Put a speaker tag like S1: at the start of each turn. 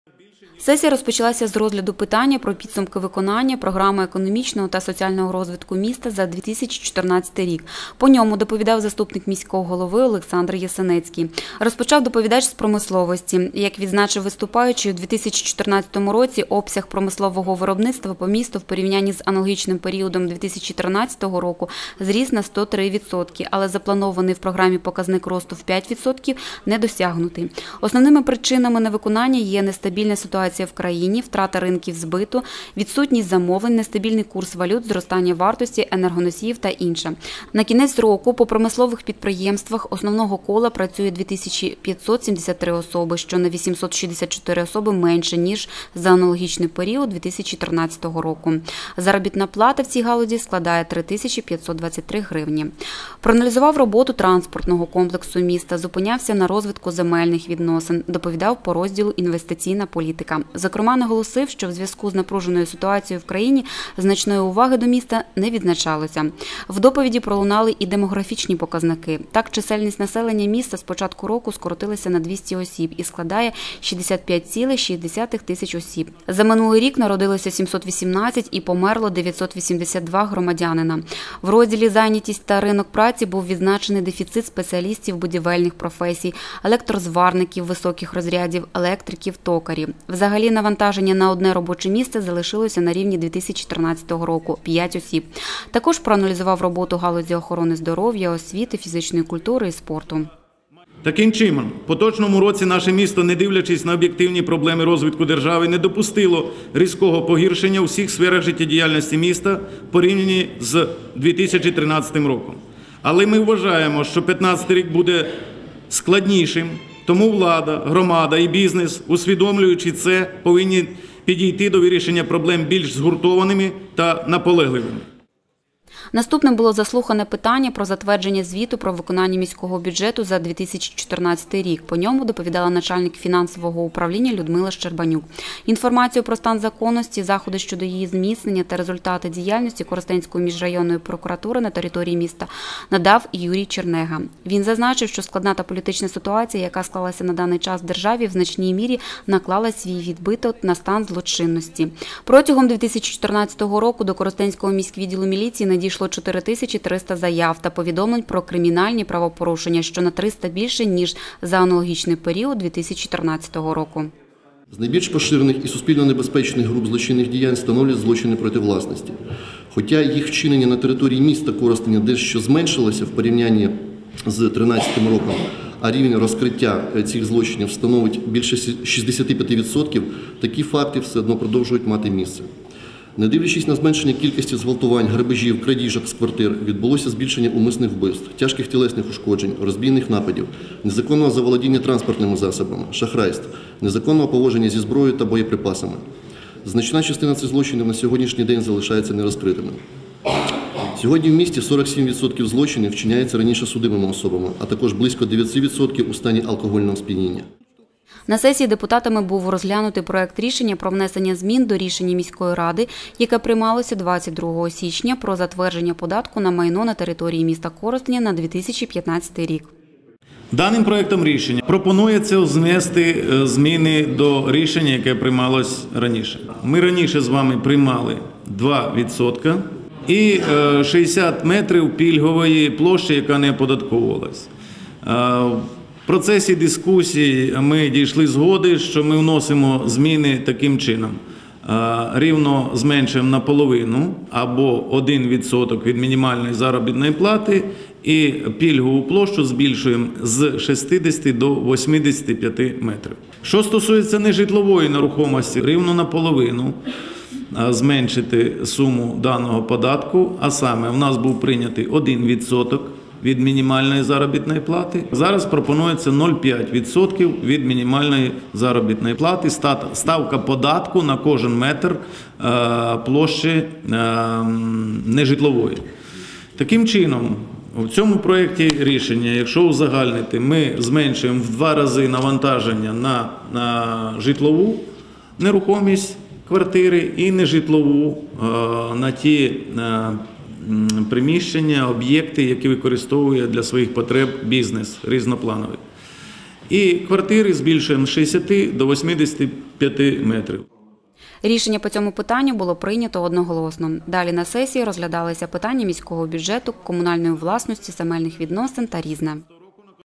S1: Сесія розпочалася з розгляду питання про підсумки виконання програми економічного та соціального розвитку міста за 2014 рік. По ньому доповідав заступник міського голови Олександр Ясенецький. Розпочав доповідач з промисловості. Як відзначив виступаючий, у 2014 році обсяг промислового виробництва по місту в порівнянні з аналогічним періодом 2013 року зріс на 103%, але запланований в програмі показник росту в 5% не досягнутий. Основними причинами невиконання є нестабільна ситуація в країні, втрата ринків збиту, відсутність замовлень, нестабільний курс валют, зростання вартості енергоносіїв та інше. На кінець року по промислових підприємствах основного кола працює 2573 особи, що на 864 особи менше, ніж за аналогічний період 2013 року. Заробітна плата в цій галузі складає 3523 гривні. Проаналізував роботу транспортного комплексу міста, зупинявся на розвитку земельних відносин, доповідав по розділу «Інвестиційна політика». Зокрема, наголосив, що в зв'язку з напруженою ситуацією в країні значної уваги до міста не відзначалося. В доповіді пролунали і демографічні показники. Так, чисельність населення міста з початку року скоротилася на 200 осіб і складає 65,6 тисяч осіб. За минулий рік народилося 718 і померло 982 громадянина. В розділі «Зайнятість та ринок праці» був відзначений дефіцит спеціалістів будівельних професій, електрозварників високих розрядів, електриків, токарів. Взагалі навантаження на одне робоче місце залишилося на рівні 2014 року – 5 осіб. Також проаналізував роботу галузі охорони здоров'я, освіти, фізичної культури і спорту.
S2: Таким чином, в поточному році наше місто, не дивлячись на об'єктивні проблеми розвитку держави, не допустило різкого погіршення у всіх сферах життєдіяльності міста в порівнянні з 2013 роком. Але ми вважаємо, що 2015 рік буде складнішим. Тому влада, громада і бізнес, усвідомлюючи це, повинні підійти до вирішення проблем більш згуртованими та наполегливими.
S1: Наступним було заслухане питання про затвердження звіту про виконання міського бюджету за 2014 рік. По ньому доповідала начальник фінансового управління Людмила Щербанюк. Інформацію про стан законності, заходи щодо її зміцнення та результати діяльності Коростенської міжрайонної прокуратури на території міста надав Юрій Чернега. Він зазначив, що складна та політична ситуація, яка склалася на даний час в державі, в значній мірі наклала свій відбиток на стан злочинності. Протягом 2014 року до Коростенського міськвідділу міліції надійшло 4300 заяв та повідомлень про кримінальні правопорушення, що на 300 більше, ніж за аналогічний період 2014 року.
S3: З найбільш поширених і суспільно небезпечних груп злочинних діянь становлять злочини проти власності. Хоча їх вчинення на території міста Коростеня дещо зменшилося в порівнянні з 2013 роком, а рівень розкриття цих злочинів становить більше 65%, такі факти все одно продовжують мати місце. Не дивлячись на зменшення кількості зґвалтувань, грабежів, крадіжок з квартир, відбулося збільшення умисних вбивств, тяжких тілесних ушкоджень, розбійних нападів, незаконного заволодіння транспортними засобами, шахрайств, незаконного поводження зі зброєю та боєприпасами. Значна частина цих злочинів на сьогоднішній день залишається нерозкритими. Сьогодні в місті 47% злочинів вчиняється раніше судимими особами, а також близько 9% у стані алкогольного сп'яніння.
S1: На сесії депутатами був розглянутий проект рішення про внесення змін до рішення міської ради, яке приймалося 22 січня про затвердження податку на майно на території міста Коростеня на 2015 рік.
S2: Даним проектом рішення пропонується внести зміни до рішення, яке приймалось раніше. Ми раніше з вами приймали 2% і 60 метрів пільгової площі, яка не оподатковувалась. В процесі дискусії ми дійшли згоди, що ми вносимо зміни таким чином. Рівно зменшуємо наполовину або 1% від мінімальної заробітної плати і пільгову площу збільшуємо з 60 до 85 метрів. Що стосується нежитлової нерухомості, рівно наполовину зменшити суму даного податку, а саме в нас був прийнятий 1% від мінімальної заробітної плати. Зараз пропонується 0,5% від мінімальної заробітної плати. Ставка податку на кожен метр площі нежитлової. Таким чином, в цьому проєкті рішення, якщо узагальнити, ми зменшуємо в 2 рази навантаження на житлову нерухомість квартири і нежитлову на ті приміщення, об'єкти, які використовує для своїх потреб бізнес різноплановий. І квартири збільшуємо з 60 до 85 метрів.
S1: Рішення по цьому питанню було прийнято одноголосно. Далі на сесії розглядалися питання міського бюджету, комунальної власності, земельних відносин та різне.